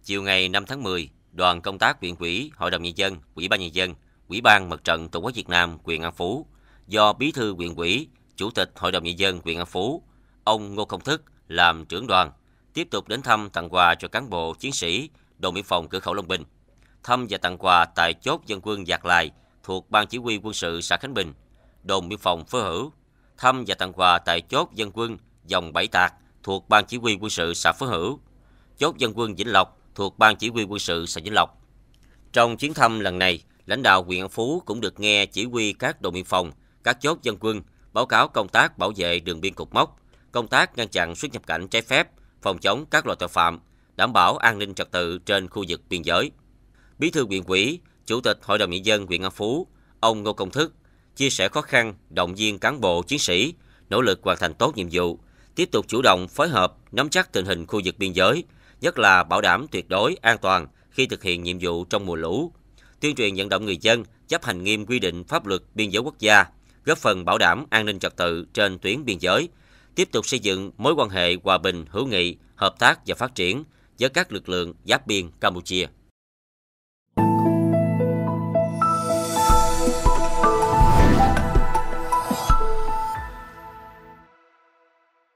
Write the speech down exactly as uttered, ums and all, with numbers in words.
Chiều ngày năm tháng mười, đoàn công tác huyện ủy, Hội đồng Nhân dân, Ủy ban Nhân dân, Ủy ban Mặt trận Tổ quốc Việt Nam huyện An Phú do Bí thư huyện ủy, Chủ tịch Hội đồng Nhân dân huyện An Phú, ông Ngô Công Thức làm trưởng đoàn, tiếp tục đến thăm tặng quà cho cán bộ chiến sĩ đồn biên phòng cửa khẩu Long Bình, thăm và tặng quà tại chốt dân quân Giạc Lài thuộc Ban Chỉ huy quân sự xã Khánh Bình, đồn biên phòng Phước Hữu, thăm và tặng quà tại chốt dân quân Dòng Bảy Tạc thuộc Ban Chỉ huy quân sự xã Phước Hữu, chốt dân quân Vĩnh Lộc thuộc Ban Chỉ huy quân sự xã Vĩnh Lộc. Trong chuyến thăm lần này, lãnh đạo huyện An Phú cũng được nghe chỉ huy các đồn biên phòng, các chốt dân quân báo cáo công tác bảo vệ đường biên cột mốc, công tác ngăn chặn xuất nhập cảnh trái phép, phòng chống các loại tội phạm, đảm bảo an ninh trật tự trên khu vực biên giới. Bí thư huyện ủy, Chủ tịch Hội đồng Nhân dân huyện An Phú, ông Ngô Công Thức chia sẻ khó khăn, động viên cán bộ chiến sĩ nỗ lực hoàn thành tốt nhiệm vụ, tiếp tục chủ động phối hợp nắm chắc tình hình khu vực biên giới, nhất là bảo đảm tuyệt đối an toàn khi thực hiện nhiệm vụ trong mùa lũ, tuyên truyền vận động người dân chấp hành nghiêm quy định pháp luật biên giới quốc gia, góp phần bảo đảm an ninh trật tự trên tuyến biên giới, tiếp tục xây dựng mối quan hệ hòa bình, hữu nghị, hợp tác và phát triển với các lực lượng giáp biên Campuchia.